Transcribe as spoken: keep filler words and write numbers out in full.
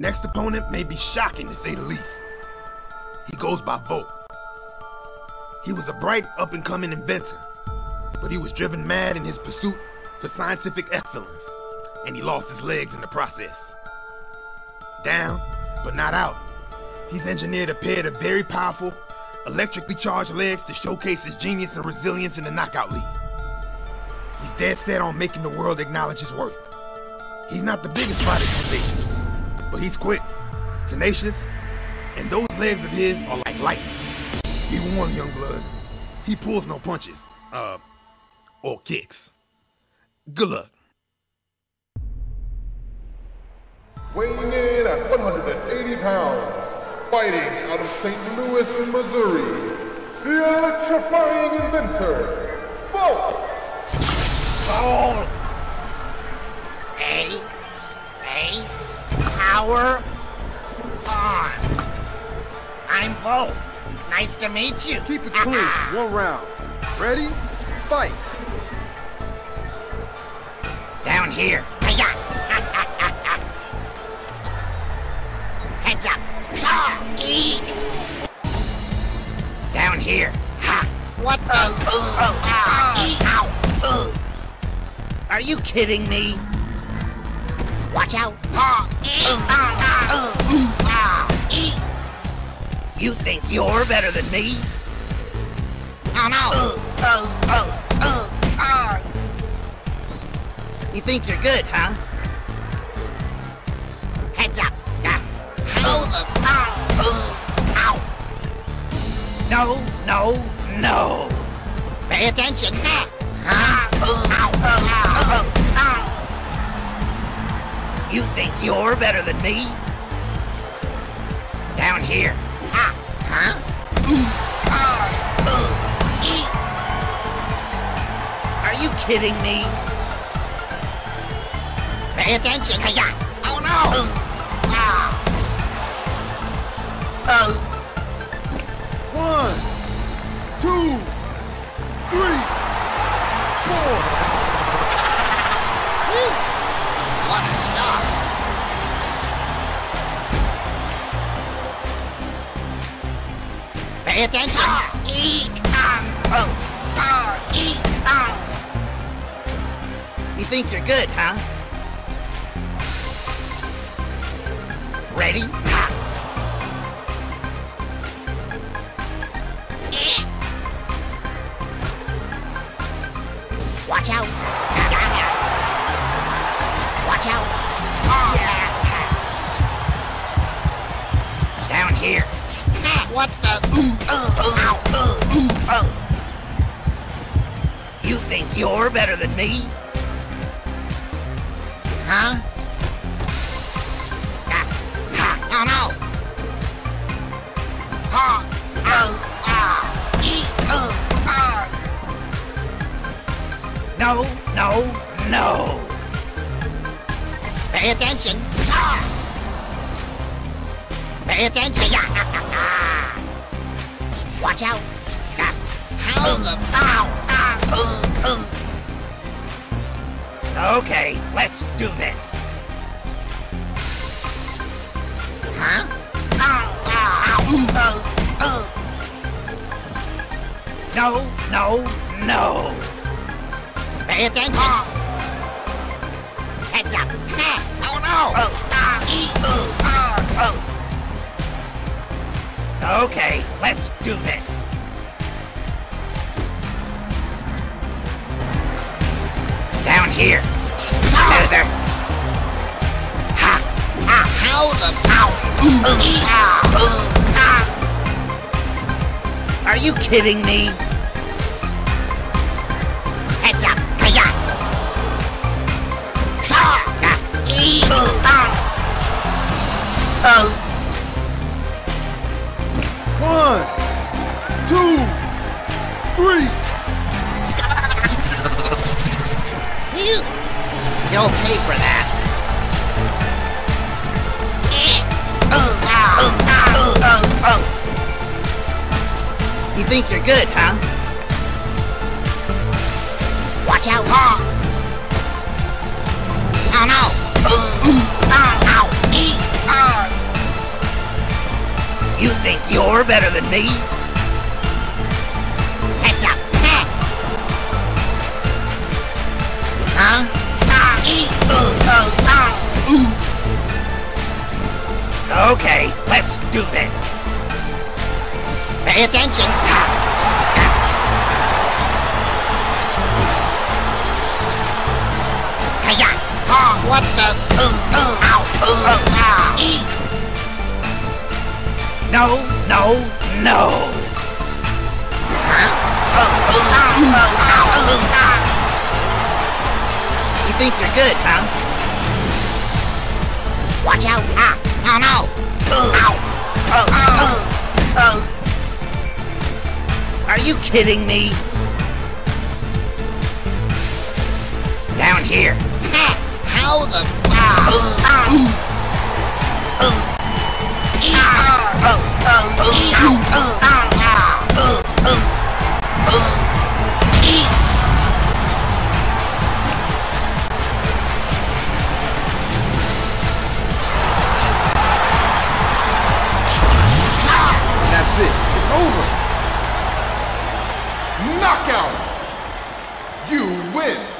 next opponent may be shocking to say the least. He goes by Volt. He was a bright, up-and-coming inventor, but he was driven mad in his pursuit for scientific excellence, and he lost his legs in the process. Down, but not out. He's engineered a pair of very powerful, electrically charged legs to showcase his genius and resilience in the Knockout League. He's dead set on making the world acknowledge his worth. He's not the biggest fighter you see, but he's quick, tenacious, and those legs of his are like lightning. Be warned, young blood. He pulls no punches, uh, or kicks. Good luck. Weighing in at one hundred eighty pounds, fighting out of Saint Louis, Missouri, the electrifying inventor, Volt! Volt! A, A, power on. I'm Volt. Nice to meet you. Keep it clean. One round. Ready? Fight. Down here. Hi-ya. Heads up. Shaw. Eek. Down here. Ha. What the? Uh, uh, uh, uh, Ow. Uh. Are you kidding me? Watch out. Ha. Uh, uh, uh, uh, eek. You think you're better than me? Oh no! Uh, uh, uh, uh, uh. You think you're good, huh? Heads up! Uh, how the? Uh, uh, ow! No, no, no! Pay attention! Uh, huh? Uh, ow! Uh, uh, uh. You think you're better than me? Down here. Ah, huh? Ooh, ah, uh, ee. Are you kidding me? Pay attention. Hi-ya. Oh no! Uh, ah. Uh. One, two, three, four. Woo. What a shot! Pay attention! Ah, eek, ah, oh, ah, eek, ah. You think you're good, huh? Ready? Ah. Eh. Watch out! Watch out! Oh. Yeah. Down here. What the? Ooh, uh, ow, uh, ooh, oh. You think you're better than me? Huh? Ah, ha, oh no! Ha, oh, ah, ee, uh, ah. No, no, no! Pay attention! Ah. Pay attention! Yeah. Watch out! How the? Ow! Ah, uh, uh. Okay, let's do this. Huh? Ow! Ow! Uh, uh. No! No! No! Pay attention! Uh. Heads up! Oh no! Oh! Ah! E! Oh! Ah! Oh! Okay, let's do this. Down here. Loser. Ha! Ah! How the? Ow! Ooh! Uh, ah! Uh, ah! Are you kidding me? Heads up! Hi-ya! Shaw! Ah! E! Uh, ah! Oh! One, two, three. You, you'll pay for that. Oh, oh, oh, oh, oh. You think you're good, huh? Watch out! Oh, oh no! Oh, ow! E! Oh! You think you're better than me? Heads up. Huh? Okay, let's do this. Pay attention. Hiya! Oh, what the? Ow! No, no, no. You think you're good, huh? Watch out! Ah! Oh no! Ow! Oh, oh. Are you kidding me? Down here. How the? That's it. It's over. Knockout. You win.